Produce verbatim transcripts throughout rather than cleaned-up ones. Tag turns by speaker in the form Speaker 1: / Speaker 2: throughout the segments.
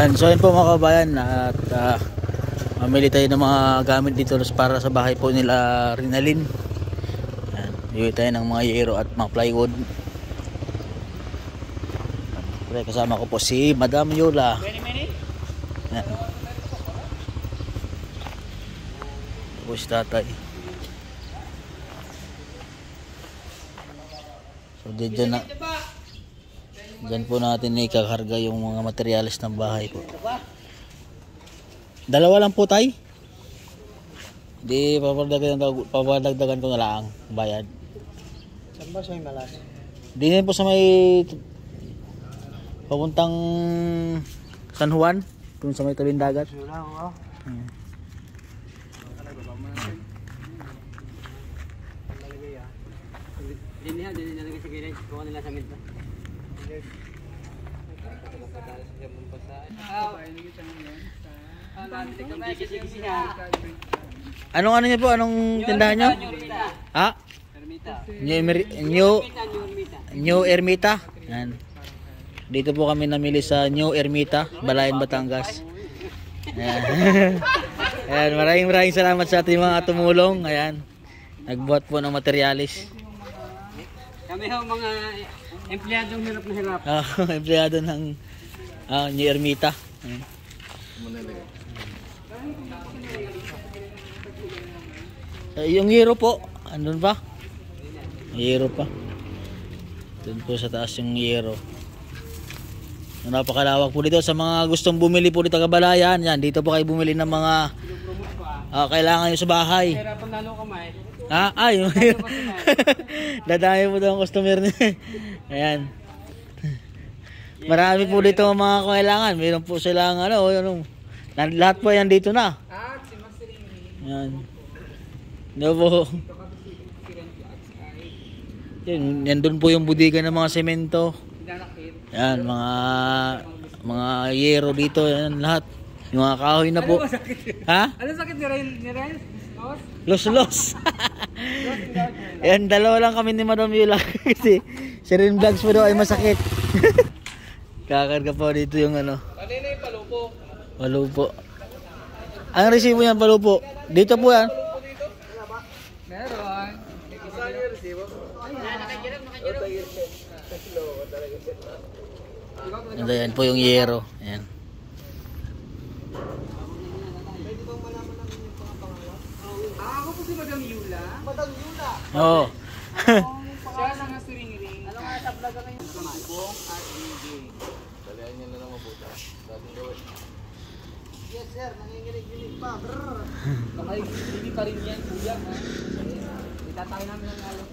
Speaker 1: Ayan, so yun po mga kabayan, at uh, mamili tayo ng mga gamit dito para sa bahay po nila Rinalyn. Ayan, bili tayo ng mga yero at mga plywood. Ayan, kasama ko po si Madam Yola. Ayan. Po si tatay. So dyan na, dyan po natin ikakarga yung mga materyales ng bahay po. Dalawa lang po tay. Di papadagdagan, papadagdagan ko na lang bayad.
Speaker 2: Saan ba siya yung malas?
Speaker 1: Di na po sa may papuntang San Juan, dun sa may tabing dagat.
Speaker 2: Wala ko.
Speaker 1: Hmm.
Speaker 2: Dini ha, dini nalagay sa gilid. Kuha nila sa gilid.
Speaker 1: Anong ano niyo po? Anong tindahan niyo? Ha? New New New Ermita. Yan. Dito po kami namili sa New Ermita, Balayan, Batangas. Ayan. Ayan, maraming maraming salamat sa ating mga tumulong. Ayan. Nagbuhat po ng materialis.
Speaker 2: Kami ho mga empleyadong hirap na hirap.
Speaker 1: Ah, empleyado ng ah, New Ermita. Ayan. Eh, yung hero po, andun pa? Hero pa. Doon po sa taas yung hero. Napakalawak po dito sa mga gustong bumili po dito Kabalayan. Yan, dito po kayo bumili ng mga uh, kailangan nyo sa bahay.
Speaker 2: Hirapan lalo kamay.
Speaker 1: Ha? Ay, dadami po daw ang customer niya. Ayan. Marami po dito mga kailangan. Meron po silang ano, ano, lahat po yan dito na. Ayan. No po. Yan, yan doon po yung budiga ng mga semento. Yan, mga mga yero dito, yan lahat. Yung mga kahoy na po. Ha?
Speaker 2: Ano sakit ni Ryan? Ni Ryan?
Speaker 1: Los los. Yan, dalawa lang kami ni Madam Yola kasi si Rin Vlogs po daw ay masakit. Kakarga po dito yung ano.
Speaker 2: Kanina yung palupo.
Speaker 1: Palupo. Ang resibo yan, palupo. Dito po yan.
Speaker 2: Meron. Saan yung resibo?
Speaker 1: Ito yan po yung yero. Ayan.
Speaker 2: Ah, ako po si Madam Yola. Madam Yola?
Speaker 1: Oo.
Speaker 2: Siya lang nga siring-ring. Ano nga sa vlog ngayon? Bong at Iggy. Dalihan niya na lang mabuta. Dating gawin. Yes sir, nanginginig-ginig pa. Nakaiginig pa rin yan, kuya. Itatay namin ang alok.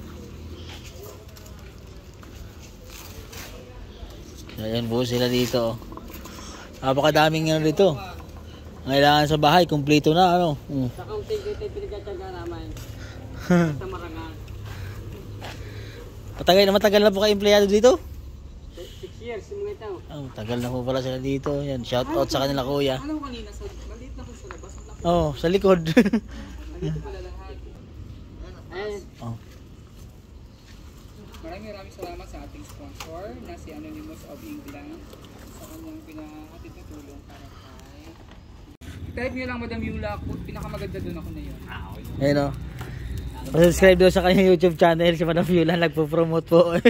Speaker 1: Ayan po sila dito. Napakadaming ano dito. Kailangan sa bahay, kumpleto na ano. Mm.
Speaker 2: Sa kaunting ito yung pinagkatsaga naman. Sa Marangal.
Speaker 1: Matagal na matagal na po kayo empleyado dito?
Speaker 2: Six years, yung mga ito.
Speaker 1: Oh, tagal na po pala sila dito. Yan, shout out sa kanila kuya.
Speaker 2: Ano kanina? Sa, maliit na po sa labas.
Speaker 1: Oh, sa likod.
Speaker 2: Nandito pala lahat. Ayan.
Speaker 1: Oh.
Speaker 2: Maraming maraming salamat sa ating sponsor na si Anonymous of England sa kanyang pinahatid na tulong para kay... Type nyo lang Madam Yola, pinakamaganda doon ako na yun.
Speaker 1: Ayun o. Subscribe doon sa kanyang YouTube channel si Madam Yola, nagpo-promote po.
Speaker 2: Oo.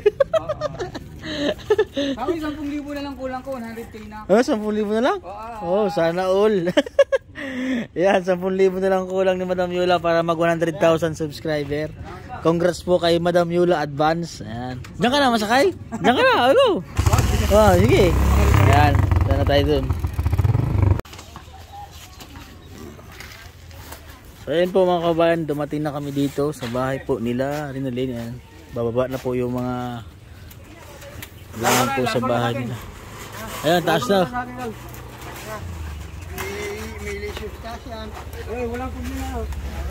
Speaker 2: Kami, ten thousand na lang kulang ko, one hundred K na.
Speaker 1: Oh, ten thousand na lang?
Speaker 2: Oo.
Speaker 1: Oh, sana all. Yan, ten thousand na lang kulang ni Madam Yola para mag one hundred thousand subscriber. Congrats po kay Madam Yola Advance. Ayan. Diyan ka na masakay? Diyan ka na, ano? Oh, sige. Ayan, sana tayo dun. So ayun po mga kabayan, dumating na kami dito sa bahay po nila Rinalyn. Ayan. Bababa na po yung mga kailangan po sa bahay nila. Ayan, taas na.
Speaker 2: May leisure taas yan. Eh, walang problema.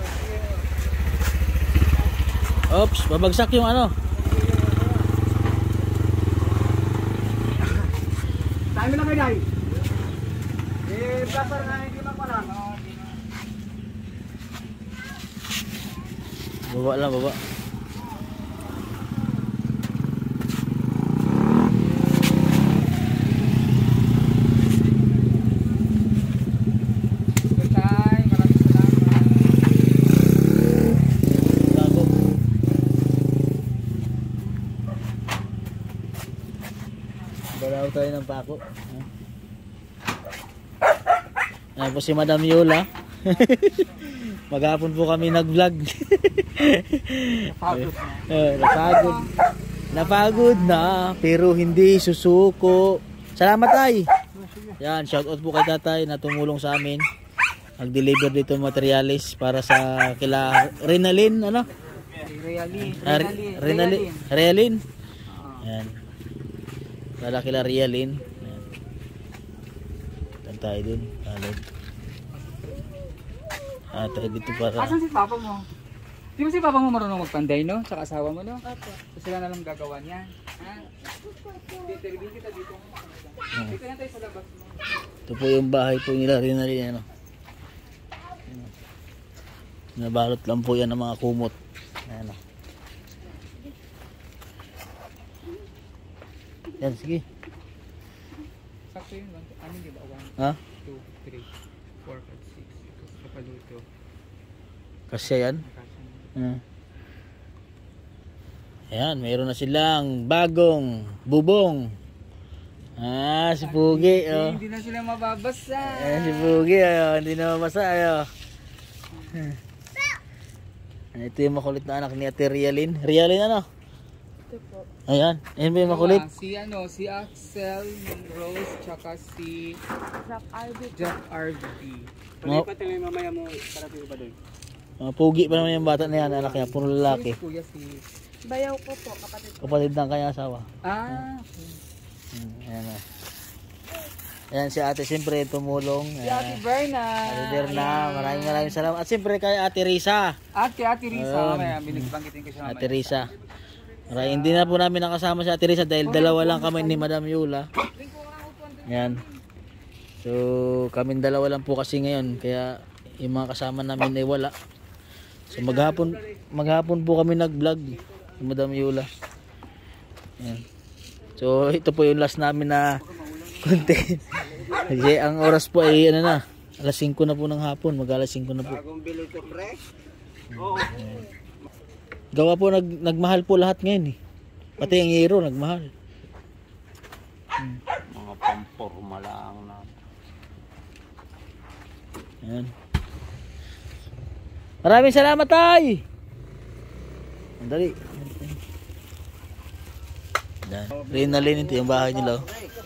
Speaker 1: Oops, babagsak yung ano.
Speaker 2: Dami na kayo, Day. Eh, brother na hindi magpalang.
Speaker 1: Baba lang, baba. tayo ng pako. Ayan po si Madam Yola. Maghapon po kami nag-vlog.
Speaker 2: Napagod na.
Speaker 1: Eh, napagod. Napagod na, pero hindi susuko. Salamat tay. Yan, shout out po kay tatay na tumulong sa amin. Nag-deliver dito ng materialis para sa kila Renalyn, ano?
Speaker 2: Realin.
Speaker 1: Ah, Renalyn. Realin. Yan. Para kila Realin. Yan. Tan tayo dun. Alod. Ah, tayo dito para.
Speaker 2: Asan si papa mo? Di ba si papa mo marunong magpanday, no? Tsaka asawa mo, no?
Speaker 3: Opo.
Speaker 2: So sila na lang gagawa niya. Ha? Interview kita dito. Dito na tayo sa labas mo.
Speaker 1: Ito po yung bahay po nila Renalyn, ano. Nabalot lang po yan ng mga kumot. Ayan o. Yan, sige.
Speaker 2: Sakto yun. Ano di ba? one,
Speaker 1: Ha?
Speaker 2: two, three, four, five, six. Kapaluto.
Speaker 1: Kasi yan. Hmm. Ayan, mayroon na silang bagong bubong. Ah, si Pugi. Oh.
Speaker 2: Hindi na sila mababasa.
Speaker 1: Ayan si Pugi. Oh. Hindi na mabasa. Oh. Ito yung makulit na anak ni Ate Realin. Realin ano?
Speaker 3: Ito po.
Speaker 1: Ayan. Ayan ba yung makulit?
Speaker 2: Ah, si ano, si Axel Rose, tsaka si
Speaker 3: Jack Arby.
Speaker 2: Jack R V.
Speaker 1: Mga,
Speaker 2: Pati may mamaya mo, sarapin pa doon.
Speaker 1: mga Pugi pa naman yung bata na yan. Anak niya. Puro lalaki.
Speaker 2: Si Kuya si...
Speaker 3: Bayaw ko po, kapatid ko.
Speaker 1: Kapatid ng kanyang asawa.
Speaker 2: Ah,
Speaker 1: Hmm, ayan na. Ayan si ate siyempre tumulong.
Speaker 2: si Ate Berna.
Speaker 1: Ate Berna, maraming maraming salamat. At siyempre kay Ate Risa.
Speaker 2: At kay Ate Risa,
Speaker 1: Ayun.
Speaker 2: mamaya, binigbangitin ko siya mamaya.
Speaker 1: Ate Risa. Maraming, hindi na po namin nakasama si Ate Risa dahil dalawa lang kami ni Madam Yola. Ayan. So kaming dalawa lang po kasi ngayon. Kaya yung mga kasama namin ay wala. So maghapon, maghapon po kami nag-vlog ni Madam Yola. Ayan. So ito po yung last namin na content. Kasi ang oras po ay ano na, alas singko na po ng hapon, mag alas singko na po.
Speaker 2: Bagong bilog to pre? Oo.
Speaker 1: Gawa po nag nagmahal po lahat ngayon eh. Pati ang hero nagmahal. Hmm.
Speaker 2: Mga pamporma lang na.
Speaker 1: Ayan. Maraming salamat tay. Dali. Renalyn, ito yung bahay nila.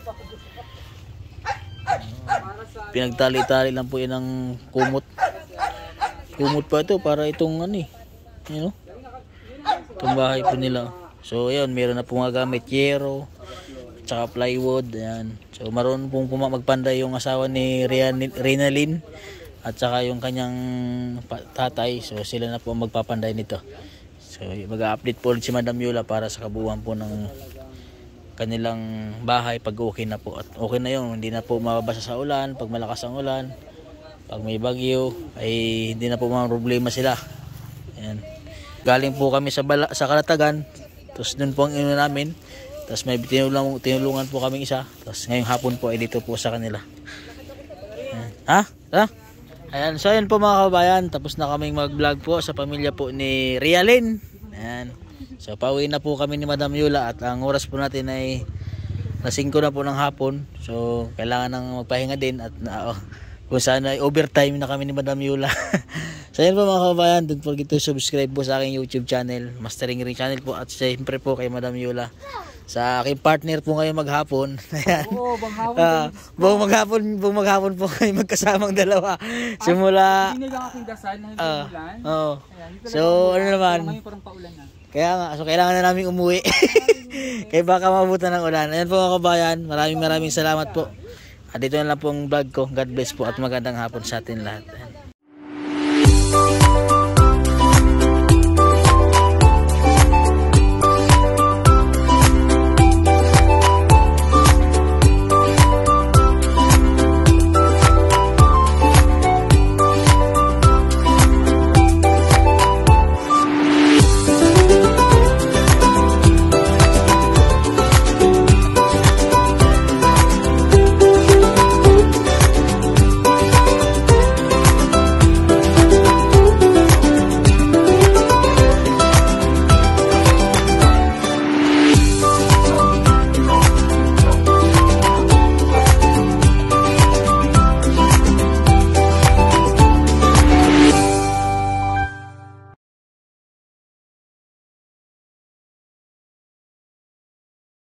Speaker 1: Pinagtali-tali lang po yun ng kumot. Kumot pa ito para itong ano eh. You know? Itong bahay po nila. So ayun, meron na po mga gamit. Yero, tsaka plywood. Ayan. So maroon pong puma magpanday yung asawa ni Renalyn. At saka yung kanyang tatay. So sila na po magpapanday nito. So mag-update po ulit si Madam Yola para sa kabuuan po ng kanilang bahay pag okay na po. At okay na yun, hindi na po mababasa sa ulan. Pag malakas ang ulan, pag may bagyo, ay hindi na po mga problema sila. Ayan. Galing po kami sa, bala, sa Kalatagan. Tapos dun po ang ino namin. Tapos may tinulungan, tinulungan po kami isa. Tapos ngayong hapon po ay dito po sa kanila. Ayan. Ha? Ha? Ayan. So ayan po mga kabayan. Tapos na kaming mag-vlog po sa pamilya po ni Realin. Ayan. So pauwi na po kami ni Madam Yola at ang oras po natin ay nasingko na po ng hapon. So kailangan nang magpahinga din at na, oh, kung saan ay overtime na kami ni Madam Yola. So ayan po mga kabayan, don't forget to subscribe po sa aking YouTube channel, Mastering Ring channel po, at siyempre po kay Madam Yola. Sa aking partner po ngayon maghapon. Ayan.
Speaker 2: Oo, maghapon.
Speaker 1: Uh, buong maghapon, buong maghapon po kayo magkasamang dalawa. Simula
Speaker 2: Hindi na lang aking dasal na hindi
Speaker 1: uh,
Speaker 2: ulan.
Speaker 1: oh.
Speaker 2: Ayan, hindi
Speaker 1: So
Speaker 2: talaga
Speaker 1: ano
Speaker 2: umulan.
Speaker 1: naman?
Speaker 2: Pero ngayon parang paulan na.
Speaker 1: Kaya nga, so kailangan na namin umuwi. Kaya baka mabutan ng ulan. Ayan po mga kabayan, maraming maraming salamat po. At dito na lang po ang vlog ko. God bless po at magandang hapon sa atin lahat. Ayan.